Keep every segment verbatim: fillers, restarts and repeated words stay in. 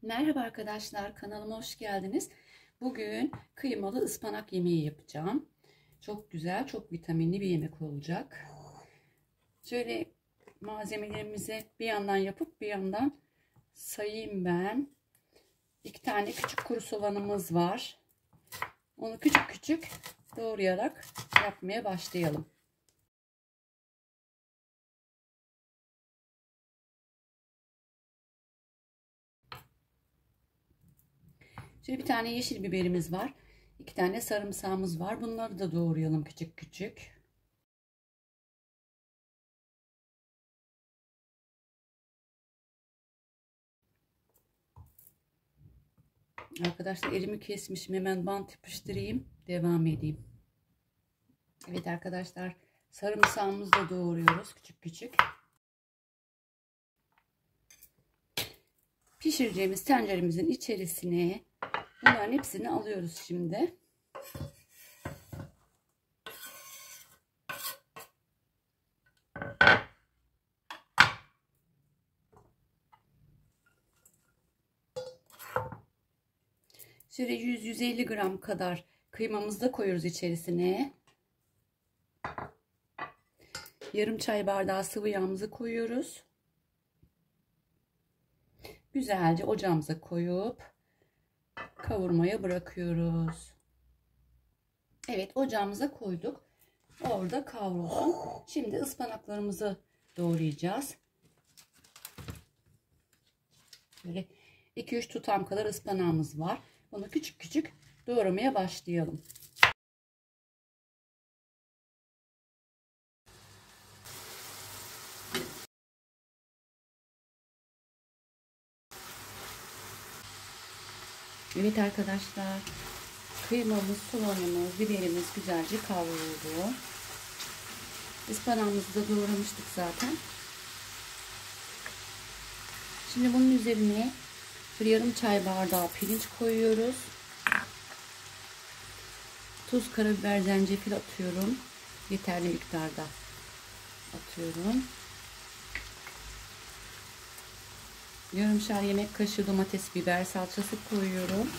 Merhaba arkadaşlar, kanalıma hoş geldiniz. Bugün kıymalı ıspanak yemeği yapacağım. Çok güzel, çok vitaminli bir yemek olacak. Şöyle malzemelerimizi bir yandan yapıp bir yandan sayayım ben. İki tane küçük kuru soğanımız var. Onu küçük küçük doğrayarak yapmaya başlayalım. Şöyle bir tane yeşil biberimiz var. İki tane sarımsağımız var. Bunları da doğrayalım küçük küçük. Arkadaşlar elimi kesmişim. Hemen bant yapıştırayım. Devam edeyim. Evet arkadaşlar. Sarımsağımızı da doğruyoruz küçük küçük. Pişireceğimiz tenceremizin içerisine bunların hepsini alıyoruz şimdi. Şöyle yüz yüz elli gram kadar kıymamızı da koyuyoruz içerisine. Yarım çay bardağı sıvı yağımızı koyuyoruz. Güzelce ocağımıza koyup kavurmaya bırakıyoruz. Evet, ocağımıza koyduk. Orada kavrulsun. Şimdi ıspanaklarımızı doğrayacağız. Böyle iki üç tutam kadar ıspanağımız var. Bunu küçük küçük doğramaya başlayalım. Evet arkadaşlar, kıymamız, soğanımız, biberimiz güzelce kavruldu. Ispanağımızı da doğramıştık zaten. Şimdi bunun üzerine bir yarım çay bardağı pirinç koyuyoruz. Tuz, karabiber, zencefil atıyorum. Yeterli miktarda atıyorum. Yarımşar yemek kaşığı domates, biber salçası koyuyorum.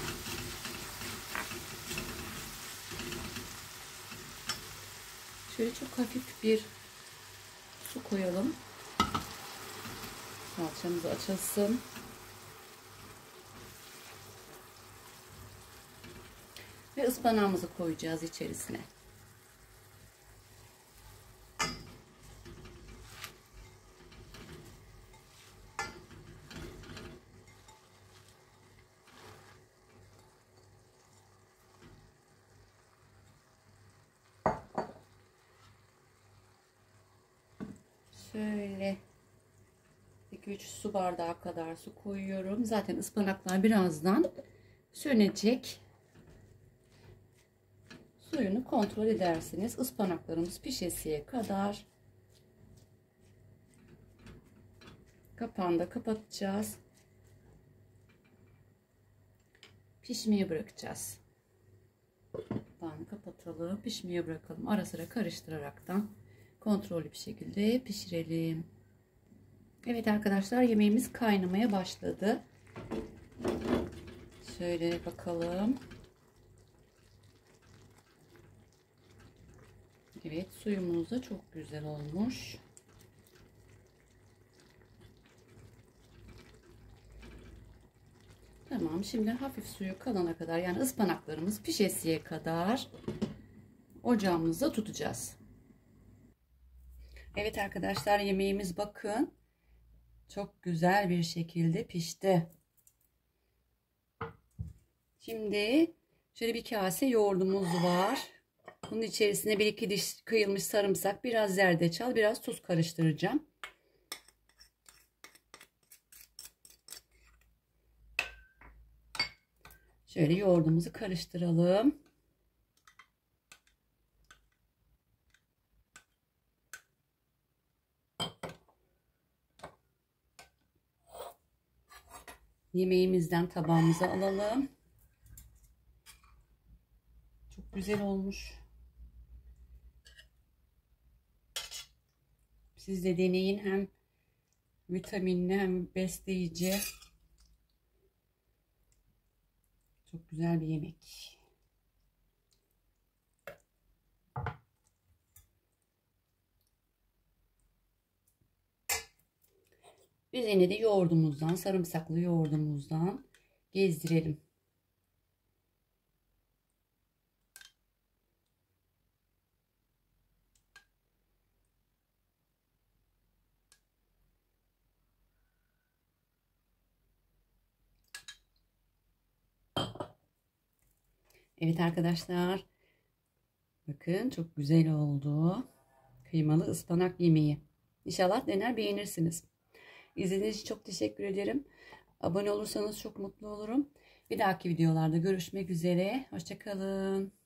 Şöyle çok hafif bir su koyalım. Salçamız açılsın. Ve ıspanağımızı koyacağız içerisine. Şöyle iki üç su bardağı kadar su koyuyorum. Zaten ıspanaklar birazdan sönecek. Suyunu kontrol edersiniz. Ispanaklarımız pişesiye kadar kapağını da kapatacağız. Pişmeye bırakacağız. Kapağını kapatalım. Pişmeye bırakalım. Ara sıra karıştıraraktan kontrollü bir şekilde pişirelim. Evet arkadaşlar, yemeğimiz kaynamaya başladı. Şöyle bakalım. Evet, suyumuz da çok güzel olmuş. Tamam, şimdi hafif suyu kalana kadar, yani ıspanaklarımız pişesiye kadar ocağımızda tutacağız. Evet arkadaşlar, yemeğimiz bakın çok güzel bir şekilde pişti. Şimdi şöyle bir kase yoğurdumuz var. Bunun içerisine bir iki diş kıyılmış sarımsak, biraz zerdeçal, biraz tuz karıştıracağım. Şöyle yoğurdumuzu karıştıralım. Yemeğimizden tabağımıza alalım. Çok güzel olmuş. Siz de deneyin, hem vitaminli hem besleyici. Çok güzel bir yemek. Üzerine de yoğurdumuzdan, sarımsaklı yoğurdumuzdan gezdirelim. Evet arkadaşlar. Bakın çok güzel oldu. Kıymalı ıspanak yemeği. İnşallah dener beğenirsiniz. İzlediğiniz için çok teşekkür ederim. Abone olursanız çok mutlu olurum. Bir dahaki videolarda görüşmek üzere. Hoşça kalın.